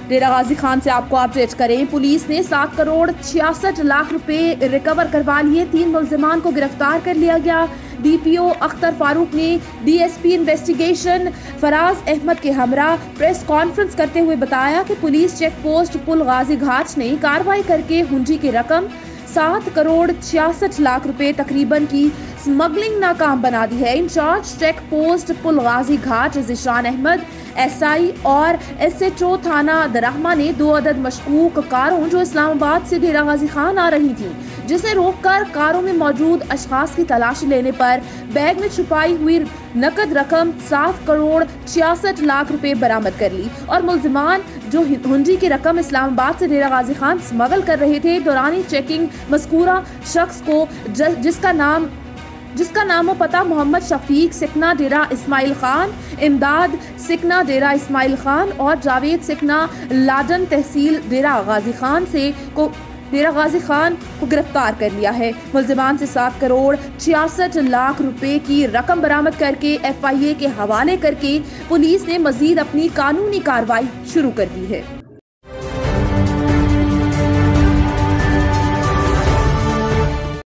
डेरा गाजी खान से आपको अपडेट करें, पुलिस ने 7 करोड़ 66 लाख रुपए रिकवर करवा लिए। 3 मुल्जिमान को गिरफ्तार कर लिया गया। डीपीओ अख्तर फारूक ने डीएसपी इन्वेस्टिगेशन फराज अहमद के हमरा प्रेस कॉन्फ्रेंस करते हुए बताया कि police check post Pul Ghazi Ghat ने कार्रवाई करके हुंडी की रकम 7 करोड़ 66 लाख रुपए तकरीबन की स्मगलिंग नाकाम बना दी है। Incharge check post Pul Ghazi Ghat Zeeshan Ahmed SI और एसएचओ थाना दरहमा ने 2 अदद मशकूक कारों जो इस्लामाबाद से डेरा गाजी खान आ रही थी, जिसे रोककर कारों में मौजूद अशखास की तलाशी लेने पर बैग में छुपाई हुई नकद रकम 7 करोड़ 66 लाख रुपए बरामद कर ली और मुल्जिमान जो हुंडी की रकम इस्लामाबाद से डेरा गाजी खान स्मगल कर रहे थे, दौरानी चेकिंग मज़कूरा शख्स को जिसका नाम व पता मोहम्मद शफीक सिकना डेरा इस्माइल खान, इमदाद सिकना डेरा इस्माइल खान और जावेद सिकना लाडन तहसील डेरा गाजी खान को गिरफ्तार कर लिया है। मुल्जिमान से 7 करोड़ 66 लाख रुपए की रकम बरामद करके FIA के हवाले करके पुलिस ने मजीद अपनी कानूनी कार्रवाई शुरू कर दी है।